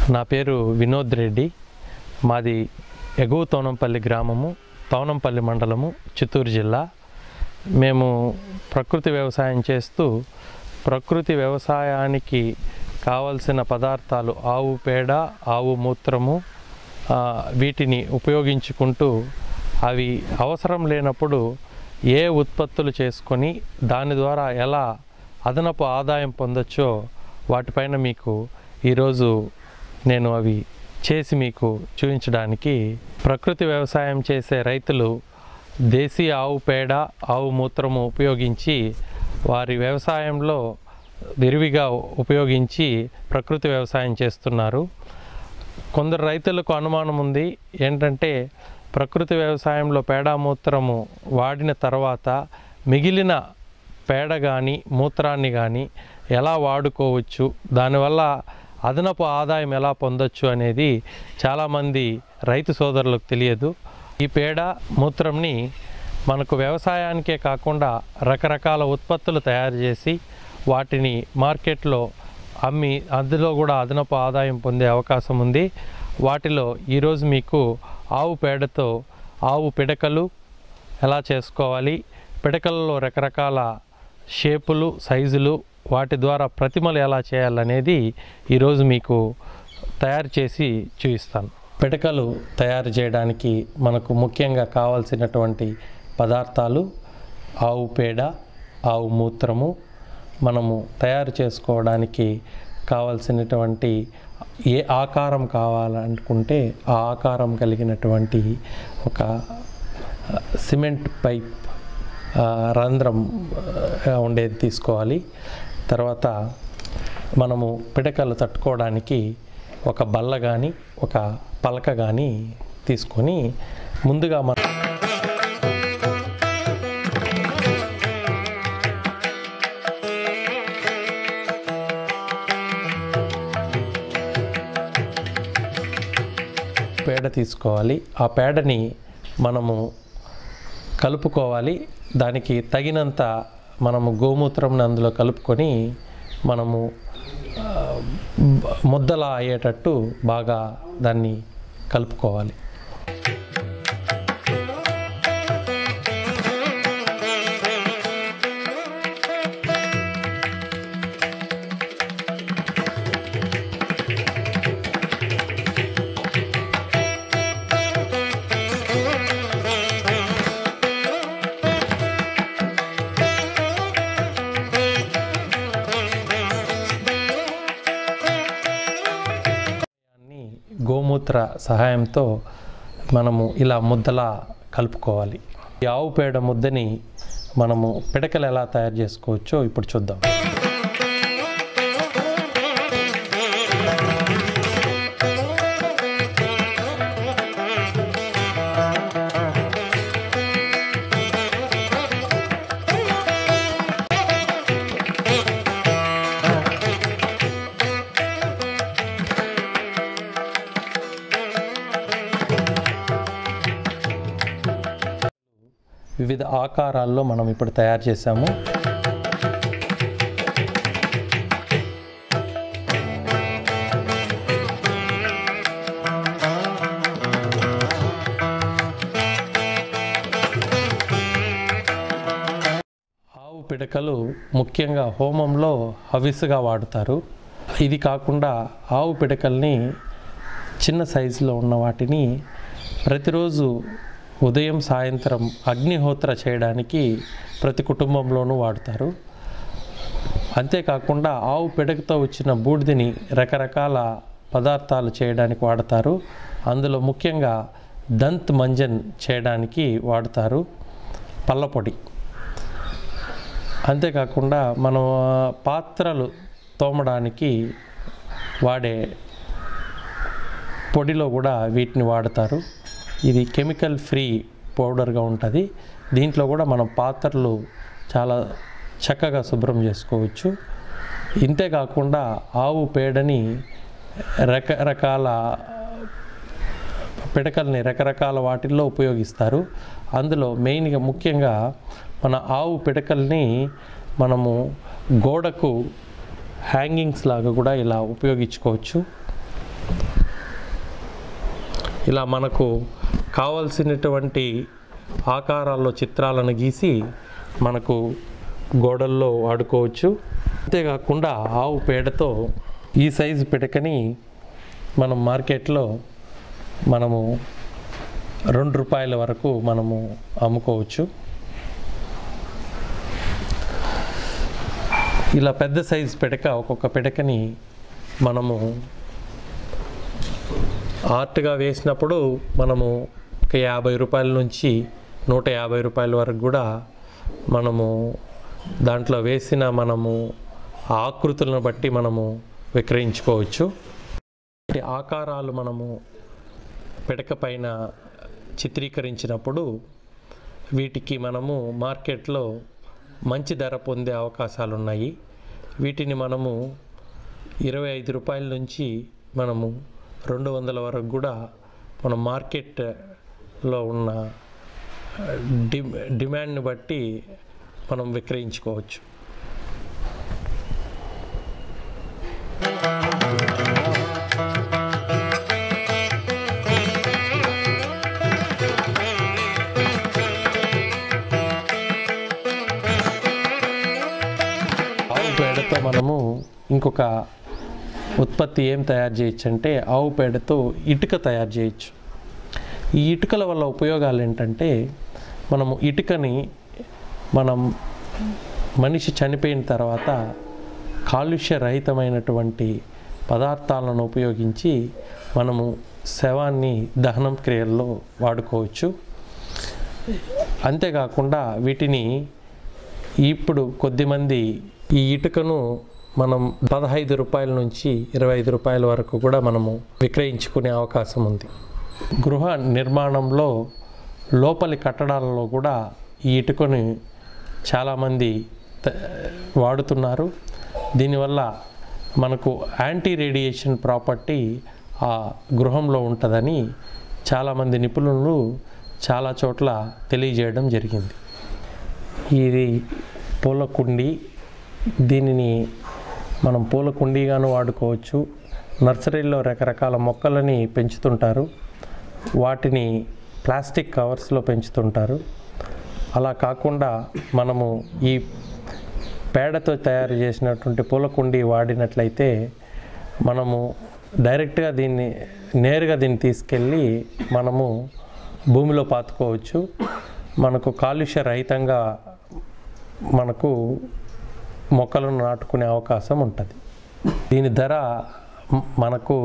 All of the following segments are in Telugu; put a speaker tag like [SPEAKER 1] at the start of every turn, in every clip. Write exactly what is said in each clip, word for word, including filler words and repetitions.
[SPEAKER 1] నా పేరు వినోద్ రెడ్డి. మాది ఎగువ తోనంపల్లి గ్రామము, తోనంపల్లి మండలము, చిత్తూరు జిల్లా. మేము ప్రకృతి వ్యవసాయం చేస్తూ ప్రకృతి వ్యవసాయానికి కావలసిన పదార్థాలు ఆవు పేడ, ఆవు మూత్రము వీటిని ఉపయోగించుకుంటూ అవి అవసరం లేనప్పుడు ఏ ఉత్పత్తులు చేసుకొని దాని ద్వారా ఎలా అదనపు ఆదాయం పొందొచ్చో వాటిపైన మీకు ఈరోజు నేను అవి చేసి మీకు చూపించడానికి. ప్రకృతి వ్యవసాయం చేసే రైతులు దేశీ ఆవు పేడ, ఆవు మూత్రము ఉపయోగించి వారి వ్యవసాయంలో విరివిగా ఉపయోగించి ప్రకృతి వ్యవసాయం చేస్తున్నారు. కొందరు రైతులకు అనుమానం ఉంది ఏంటంటే, ప్రకృతి వ్యవసాయంలో పేడ మూత్రము వాడిన తర్వాత మిగిలిన పేడ కానీ మూత్రాన్ని కానీ ఎలా వాడుకోవచ్చు, దానివల్ల అదనపు ఆదాయం ఎలా పొందొచ్చు అనేది చాలామంది రైతు సోదరులకు తెలియదు. ఈ పేడ మూత్రంని మనకు వ్యవసాయానికే కాకుండా రకరకాల ఉత్పత్తులు తయారు చేసి వాటిని మార్కెట్లో అమ్మి అందులో కూడా అదనపు ఆదాయం పొందే అవకాశం ఉంది. వాటిలో ఈరోజు మీకు ఆవు పేడతో ఆవు పిడకలు ఎలా చేసుకోవాలి, పిడకలలో రకరకాల షేపులు, సైజులు, వాటి ద్వారా ప్రతిమలు ఎలా చేయాలనేది ఈరోజు మీకు తయారు చేసి చూపిస్తాను. పిడకలు తయారు చేయడానికి మనకు ముఖ్యంగా కావాల్సినటువంటి పదార్థాలు ఆవు పేడ, ఆవు మూత్రము. మనము తయారు చేసుకోవడానికి కావాల్సినటువంటి ఏ ఆకారం కావాలనుకుంటే ఆ ఆకారం కలిగినటువంటి ఒక సిమెంట్ పైప్ రంధ్రం ఉండేది తీసుకోవాలి. తర్వాత మనము పిడకలు తట్టుకోవడానికి ఒక బల్ల కానీ ఒక పలక కానీ తీసుకొని ముందుగా మన పేడ తీసుకోవాలి. ఆ పేడని మనము కలుపుకోవాలి. దానికి తగినంత మనము గోమూత్రం అందులో కలుపుకొని మనము ముద్దలా అయ్యేటట్టు బాగా దాన్ని కలుపుకోవాలి. గోమూత్ర సహాయంతో మనము ఇలా ముద్దలా కలుపుకోవాలి. ఈ ఆవు పేడ ముద్దని మనము పిడకలు ఎలా తయారు చేసుకోవచ్చో ఇప్పుడు చూద్దాం. వివిధ ఆకారాల్లో మనం ఇప్పుడు తయారు చేసాము. ఆవు పిడకలు ముఖ్యంగా హోమంలో హవిస్సుగా వాడుతారు. ఇది కాకుండా ఆవు పిడకల్ని చిన్న సైజులో ఉన్న వాటిని ప్రతిరోజు ఉదయం సాయంత్రం అగ్నిహోత్ర చేయడానికి ప్రతి కుటుంబంలోనూ వాడతారు. అంతేకాకుండా ఆవు పిడకతో వచ్చిన బూడిదని రకరకాల పదార్థాలు చేయడానికి వాడతారు. అందులో ముఖ్యంగా దంత్ మంజన్ చేయడానికి వాడతారు, పళ్ళపొడి. అంతేకాకుండా మనం పాత్రలు తోమడానికి వాడే పొడిలో కూడా వీటిని వాడతారు. ఇది కెమికల్ ఫ్రీ పౌడర్గా ఉంటుంది. దీంట్లో కూడా మనం పాత్రలు చాలా చక్కగా శుభ్రం చేసుకోవచ్చు. ఇంతేకాకుండా ఆవు పేడని రకరకాల పిడకల్ని రకరకాల వాటిల్లో ఉపయోగిస్తారు. అందులో మెయిన్గా ముఖ్యంగా మన ఆవు పిడకల్ని మనము గోడకు హ్యాంగింగ్స్ లాగా కూడా ఇలా ఉపయోగించుకోవచ్చు. ఇలా మనకు కావలసినటువంటి ఆకారాల్లో చిత్రాలను గీసి మనకు గోడల్లో వాడుకోవచ్చు. అంతేకాకుండా ఆవు పేడతో ఈ సైజు పిడకని మనం మార్కెట్లో మనము రెండు రూపాయల వరకు మనము అమ్ముకోవచ్చు. ఇలా పెద్ద సైజు పిడక, ఒక్కొక్క పిడకని మనము ఆర్ట్గా వేసినప్పుడు మనము ఒక యాభై రూపాయల నుంచి నూట యాభై రూపాయల వరకు కూడా మనము దాంట్లో వేసిన మనము ఆకృతులను బట్టి మనము విక్రయించుకోవచ్చు. ఆకారాలు మనము పిడక పైన చిత్రీకరించినప్పుడు వీటికి మనము మార్కెట్లో మంచి ధర పొందే అవకాశాలు ఉన్నాయి. వీటిని మనము ఇరవై ఐదు రూపాయల నుంచి మనము రెండు వందల వరకు కూడా మనం మార్కెట్లో ఉన్న డి డిమాండ్ని బట్టి మనం విక్రయించుకోవచ్చు. ఆవు పేడతో మనము ఇంకొక ఉత్పత్తి ఏం తయారు చేయొచ్చు అంటే ఆవు పేడతో ఇటుక తయారు చేయొచ్చు. ఈ ఇటుకల వల్ల ఉపయోగాలు ఏంటంటే మనము ఇటుకని మనం మనిషి చనిపోయిన తర్వాత కాలుష్య రహితమైనటువంటి పదార్థాలను ఉపయోగించి మనము శవాన్ని దహనం క్రియల్లో వాడుకోవచ్చు. అంతేకాకుండా వీటిని ఇప్పుడు కొద్దిమంది ఈ ఇటుకను మనం పదహైదు రూపాయల నుంచి ఇరవై ఐదు రూపాయల వరకు కూడా మనము విక్రయించుకునే అవకాశం ఉంది. గృహ నిర్మాణంలో లోపలి కట్టడాలలో కూడా ఈ ఇటుకని చాలామంది వాడుతున్నారు. దీనివల్ల మనకు యాంటీ రేడియేషన్ ప్రాపర్టీ ఆ గృహంలో ఉంటుందని చాలామంది నిపుణులు చాలా చోట్ల తెలియజేయడం జరిగింది. ఇది పూల కుండీ. దీనిని మనం పూల కుండీగాను వాడుకోవచ్చు. నర్సరీలో రకరకాల మొక్కలని పెంచుతుంటారు, వాటిని ప్లాస్టిక్ కవర్స్లో పెంచుతుంటారు. అలా కాకుండా మనము ఈ పేడతో తయారు చేసినటువంటి పూల కుండీ వాడినట్లయితే మనము డైరెక్ట్గా దీన్ని నేరుగా దీన్ని తీసుకెళ్ళి మనము భూమిలో పాతుకోవచ్చు. మనకు కాలుష్య రహితంగా మనకు మొక్కలను నాటుకునే అవకాశం ఉంటుంది. దీని ధర మనకు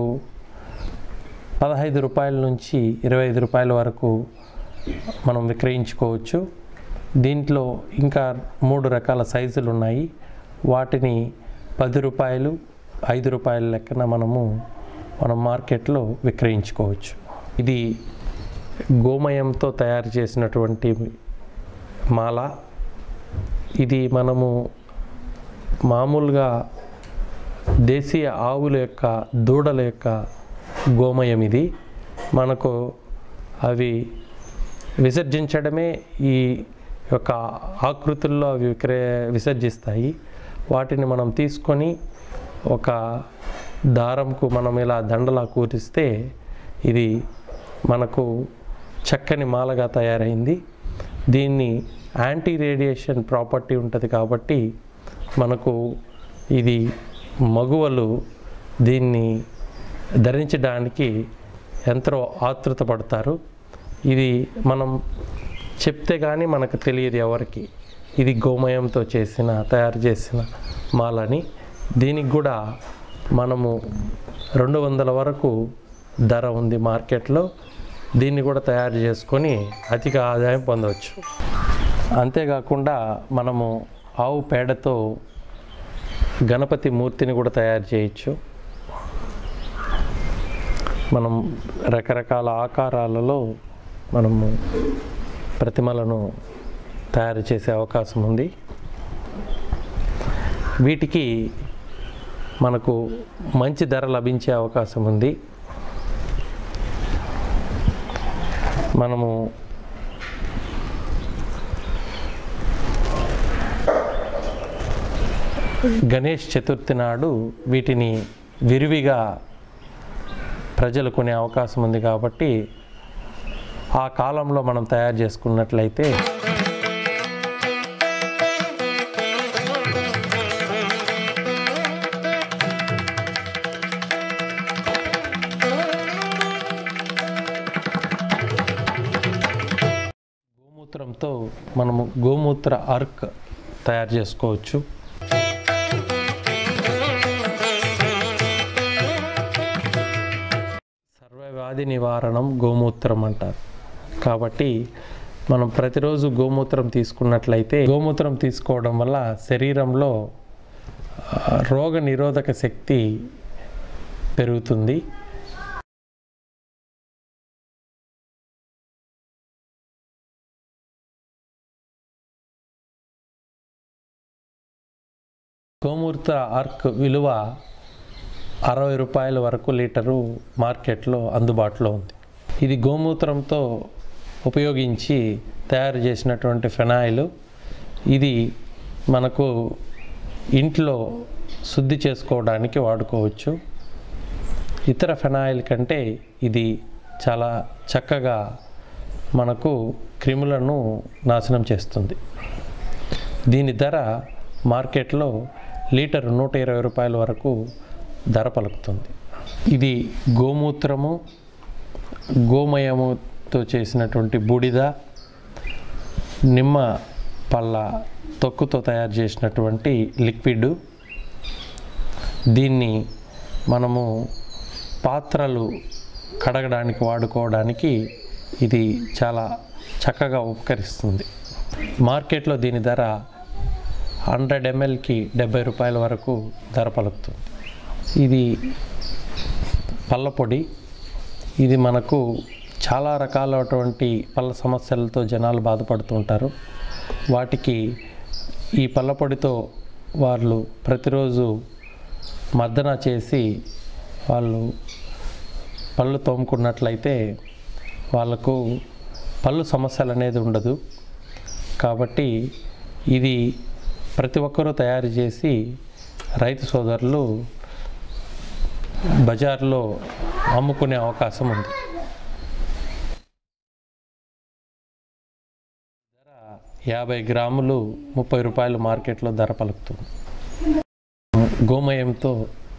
[SPEAKER 1] పదహైదు రూపాయల నుంచి ఇరవై ఐదు రూపాయల వరకు మనం విక్రయించుకోవచ్చు. దీంట్లో ఇంకా మూడు రకాల సైజులు ఉన్నాయి. వాటిని పది రూపాయలు ఐదు రూపాయల లెక్కన మనము మనం మార్కెట్లో విక్రయించుకోవచ్చు. ఇది గోమయంతో తయారు చేసినటువంటి మాల. ఇది మనము మామూలుగా దేశీయ ఆవుల యొక్క దూడల యొక్క గోమయం. ఇది మనకు అవి విసర్జించడమే ఈ యొక్క ఆకృతుల్లో అవి విక్రయ విసర్జిస్తాయి. వాటిని మనం తీసుకొని ఒక దారంకు మనం ఇలా దండలా కూరిస్తే ఇది మనకు చక్కని మాలగా తయారైంది. దీన్ని యాంటీ రేడియేషన్ ప్రాపర్టీ ఉంటుంది కాబట్టి మనకు ఇది మగువలు దీన్ని ధరించడానికి ఎంతో ఆతృత పడతారు. ఇది మనం చెప్తే కానీ మనకు తెలియదు ఎవరికి ఇది గోమయంతో చేసిన తయారు చేసిన మాలని. దీనికి కూడా మనము రెండు వందల వరకు ధర ఉంది మార్కెట్లో. దీన్ని కూడా తయారు చేసుకొని అధిక ఆదాయం పొందవచ్చు. అంతేకాకుండా మనము ఆవు పేడతో గణపతి మూర్తిని కూడా తయారు చేయొచ్చు. మనం రకరకాల ఆకారాలలో మనము ప్రతిమలను తయారు చేసే అవకాశం ఉంది. వీటికి మనకు మంచి ధర లభించే అవకాశం ఉంది. మనము గణేష్ చతుర్థి నాడు వీటిని విరివిగా ప్రజలు కొనే అవకాశం ఉంది కాబట్టి ఆ కాలంలో మనం తయారు చేసుకున్నట్లయితే గోమూత్రంతో మనము గోమూత్ర అర్క్ తయారు చేసుకోవచ్చు. సర్వవ్యాధి నివారణం గోమూత్రం అంటారు. కాబట్టి మనం ప్రతిరోజు గోమూత్రం తీసుకున్నట్లయితే గోమూత్రం తీసుకోవడం వల్ల శరీరంలో రోగ నిరోధక శక్తి పెరుగుతుంది. గోమూత్ర అర్క్ విలువ అరవై రూపాయల వరకు లీటరు మార్కెట్లో అందుబాటులో ఉంది. ఇది గోమూత్రంతో ఉపయోగించి తయారు చేసినటువంటి ఫెనాయిల్. ఇది మనకు ఇంట్లో శుద్ధి చేసుకోవడానికి వాడుకోవచ్చు. ఇతర ఫెనాయిల్ కంటే ఇది చాలా చక్కగా మనకు క్రిములను నాశనం చేస్తుంది. దీని ధర మార్కెట్లో లీటరు నూట ఇరవై రూపాయల వరకు ధర పలుకుతుంది. ఇది గోమూత్రము, గోమయముతో చేసినటువంటి బూడిద, నిమ్మ పళ్ళ తొక్కుతో తయారు చేసినటువంటి లిక్విడ్. దీన్ని మనము పాత్రలు కడగడానికి వాడుకోవడానికి ఇది చాలా చక్కగా ఉపకరిస్తుంది. మార్కెట్లో దీని ధర హండ్రెడ్ ఎంఎల్కి డెబ్బై రూపాయల వరకు ధర పలుకుతుంది. ఇది పళ్ళ పొడి. ఇది మనకు చాలా రకాలైనటువంటి పళ్ళ సమస్యలతో జనాలు బాధపడుతుంటారు. వాటికి ఈ పళ్ళ పొడితో వాళ్ళు ప్రతిరోజు మర్దన చేసి వాళ్ళు పళ్ళు తోముకున్నట్లయితే వాళ్ళకు పళ్ళు సమస్యలు అనేది ఉండదు. కాబట్టి ఇది ప్రతి ఒక్కరూ తయారు చేసి రైతు సోదరులు బజార్లో అమ్ముకునే అవకాశం ఉంది. ధర యాభై గ్రాములు ముప్పై రూపాయలు మార్కెట్లో ధర పలుకుతుంది. గోమయంతో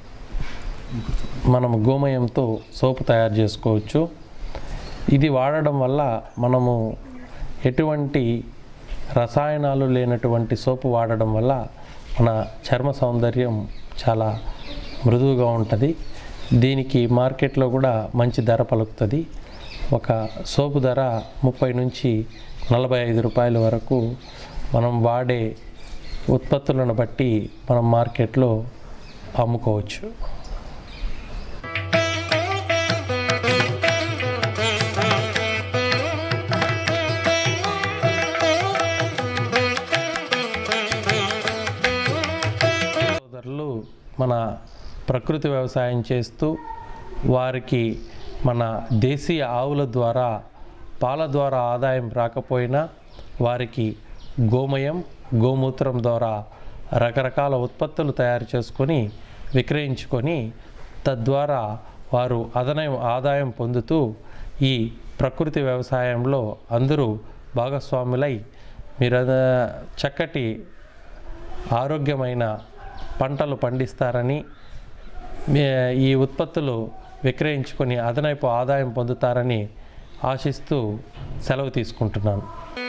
[SPEAKER 1] మనం గోమయంతో సోపు తయారు చేసుకోవచ్చు. ఇది వాడడం వల్ల మనము ఎటువంటి రసాయనాలు లేనటువంటి సోపు వాడడం వల్ల మన చర్మ సౌందర్యం చాలా మృదువుగా ఉంటుంది. దీనికి మార్కెట్లో కూడా మంచి ధర పలుకుతుంది. ఒక సోపు ధర ముప్పై నుంచి నలభై ఐదు రూపాయల వరకు మనం వాడే ఉత్పత్తులను బట్టి మనం మార్కెట్లో అమ్ముకోవచ్చు. మన ప్రకృతి వ్యవసాయం చేస్తూ వారికి మన దేశీయ ఆవుల ద్వారా పాల ద్వారా ఆదాయం రాకపోయినా వారికి గోమయం, గోమూత్రం ద్వారా రకరకాల ఉత్పత్తులు తయారు చేసుకొని విక్రయించుకొని తద్వారా వారు అదనపు ఆదాయం పొందుతూ ఈ ప్రకృతి వ్యవసాయంలో అందరూ భాగస్వాములై మీరు చక్కటి ఆరోగ్యమైన పంటలు పండిస్తారని, ఈ ఉత్పత్తులు విక్రయించుకొని అదనపు ఆదాయం పొందుతారని ఆశిస్తూ సెలవు తీసుకుంటున్నాను.